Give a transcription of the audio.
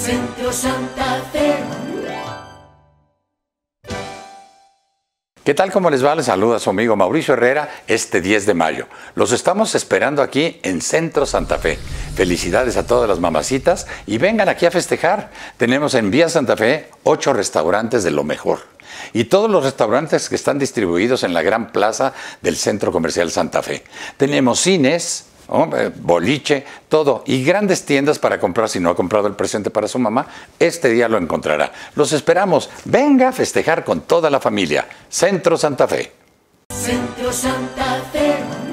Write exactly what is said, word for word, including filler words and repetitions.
Centro Santa Fe. ¿Qué tal? ¿Cómo les va? Les saluda su amigo Mauricio Herrera este diez de mayo. Los estamos esperando aquí en Centro Santa Fe. Felicidades a todas las mamacitas y vengan aquí a festejar. Tenemos en Vía Santa Fe ocho restaurantes de lo mejor. Y todos los restaurantes que están distribuidos en la gran plaza del Centro Comercial Santa Fe. Tenemos cines, ¿no? boliche, todo. Y grandes tiendas para comprar. Si no ha comprado el presente para su mamá, este día lo encontrará. Los esperamos. Venga a festejar con toda la familia. Centro Santa Fe. Centro Santa Fe.